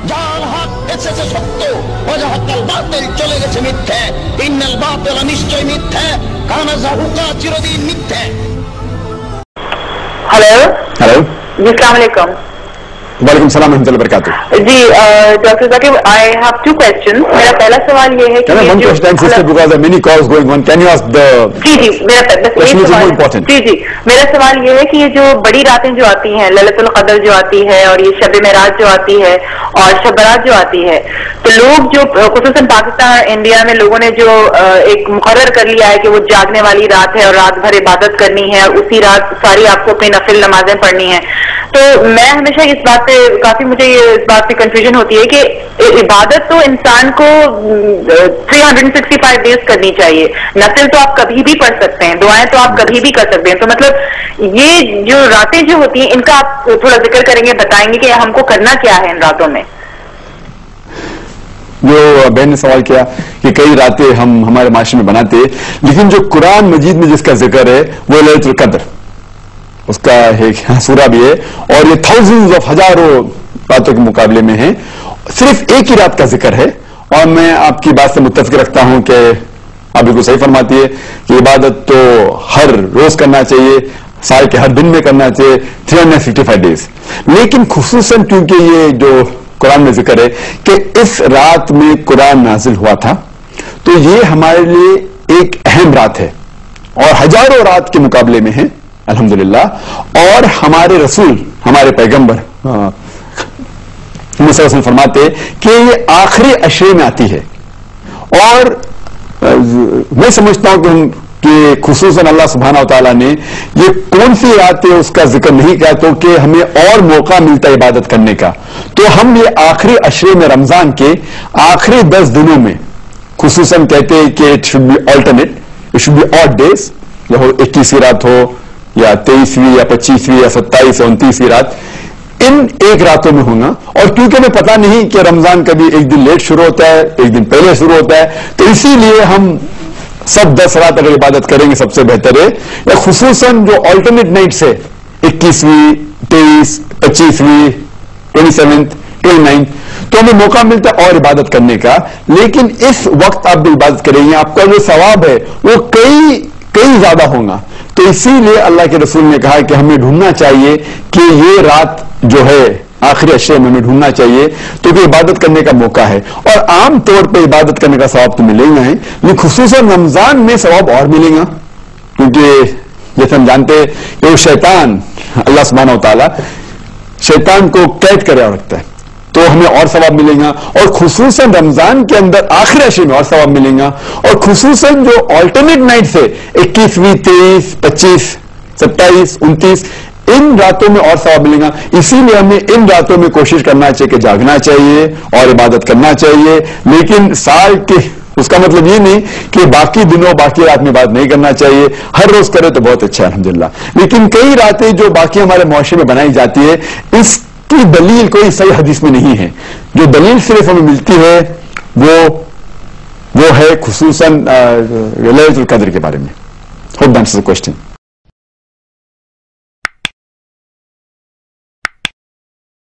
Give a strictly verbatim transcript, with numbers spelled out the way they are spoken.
যার হক এসেছে সত্য, ওয়াজাহাকাল বাতিল চলে গেছে মিথ্যে। ইন্নাল বাতিল নিশ্চয় মিথ্যে, কানা যাহুকা চিরদিন মিথ্যে। हेलो हेलो जी, अस्सलाम वालेकुम। वालेकुम सलाम रहमतुल्लाहि व बरकातुहू। जी doctor Zakir, I have two questions. मेरा पहला सवाल ये है कि Can I ये one जो- question time sister because there are many calls going on. Can you ask the जी जी मेरा बस एक question which is सवाल more important? जी जी मेरा सवाल ये है कि ये जो बड़ी रातें जो आती हैं, लैलतुल क़द्र जो आती है और ये शब मेराज जो आती है और शब बरात जो आती है, तो लोग जो खुसूसन पाकिस्तान और इंडिया में लोगों ने जो अ, एक मुकर्रर कर लिया है कि वो जागने वाली रात है और रात भर इबादत करनी है और उसी रात सारी आपको अपनी नफिल नमाजें पढ़नी है। तो मैं हमेशा इस बात पे काफी मुझे ये इस बात पे कंफ्यूजन होती है कि इबादत तो इंसान को three hundred sixty five days करनी चाहिए, नफिल तो आप कभी भी पढ़ सकते हैं, दुआएं तो आप कभी भी कर सकते हैं। तो मतलब ये जो रातें जो होती हैं इनका आप थोड़ा जिक्र करेंगे, बताएंगे कि हमको करना क्या है इन रातों में। जो बहन ने सवाल किया कि कई रातें हम हमारे माशरे में बनाते, लेकिन जो कुरान मजीद में जिसका जिक्र है वो लैलतुल क़द्र, उसका एक सूरा भी है और ये थाउजेंड्स ऑफ हजारों रातों के मुकाबले में है, सिर्फ एक ही रात का जिक्र है। और मैं आपकी बात से मुत्तफिक रखता हूं कि आप बिल्कुल सही फरमाती है कि इबादत तो हर रोज करना चाहिए, साल के हर दिन में करना चाहिए, three hundred sixty five days. लेकिन खुसूसन क्योंकि ये जो कुरान में जिक्र है कि इस रात में कुरान नाजिल हुआ था, तो ये हमारे लिए एक अहम रात है और हजारों रात के मुकाबले में है अल्हम्दुलिल्लाह। और हमारे रसूल, हमारे पैगंबर मुसलसल फरमाते कि ये आखिरी अशरे में आती है। और मैं समझता हूं कि हम कि खुसूसन अल्लाह सुब्हानहू व तआला ने ये कौन सी रात है उसका जिक्र नहीं किया तो कि हमें और मौका मिलता है इबादत करने का। तो हम ये आखिरी अशरे में रमजान के आखिरी दस दिनों में खुसूसन कहते हैं कि it should be alternate, it should be odd days, या हो इक्कीसवीं रात हो या तेईसवीं या पच्चीसवीं या सत्ताईस या उनतीसवीं रात, इन एक रातों में होना। और क्योंकि हमें पता नहीं कि रमजान कभी एक दिन लेट शुरू होता है, एक दिन पहले शुरू होता है, तो इसीलिए हम सब दस रात अगर इबादत करेंगे सबसे बेहतर है। या खुसूसन जो ऑल्टरनेट नाइट्स है, इक्कीसवीं, तेईस, पच्चीसवीं, ट्वेंटी सेवेंथ, ट्वेंटी नाइन्थ, तो हमें मौका मिलता है और इबादत करने का। लेकिन इस वक्त आप जो इबादत करेंगे आपका जो सवाब है वो कई कई ज्यादा होगा। तो इसीलिए अल्लाह के रसूल ने कहा कि हमें ढूंढना चाहिए कि ये रात जो है आखिरी अशरे में हमें ढूंढना चाहिए तो कि इबादत करने का मौका है। और आम तौर पे इबादत करने का सवाब तो मिलेगा ही, लेकिन खुसूसन रमजान में सवाब और मिलेगा, क्योंकि जैसे हम जानते हैं कि वो शैतान अल्लाह सुब्हानहू व तआला शैतान को कैद करे रखता है, तो हमें और सवाब मिलेगा। और खुसूसन रमजान के अंदर आखिरी अशरे में और सवाब मिलेगा। और खुसूसन जो ऑल्टरनेट नाइट से इक्कीसवीं, तेईस, पच्चीस, सत्ताईस, उनतीस, इन रातों में और सवाब मिलेगा। इसीलिए हमें इन रातों में कोशिश करना चाहिए कि जागना चाहिए और इबादत करना चाहिए। लेकिन साल के उसका मतलब ये नहीं कि बाकी दिनों बाकी रात में बात नहीं करना चाहिए, हर रोज करे तो बहुत अच्छा है अल्हम्दुलिल्लाह। लेकिन कई रातें जो बाकी हमारे मुआशरे में बनाई जाती है इसकी दलील कोई सही हदीस में नहीं है। जो दलील सिर्फ हमें मिलती है वो वो है खुसूसन लैलतुल क़द्र के बारे में। Hope that answers the question.